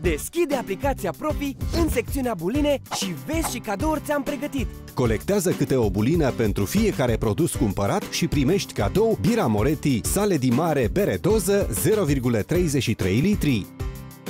Deschide aplicația Profi în secțiunea buline și vezi ce cadouri ți-am pregătit. Colectează câte o bulină pentru fiecare produs cumpărat și primești cadou Bira Moretti Sale di Mare bere doză 0,33 litri.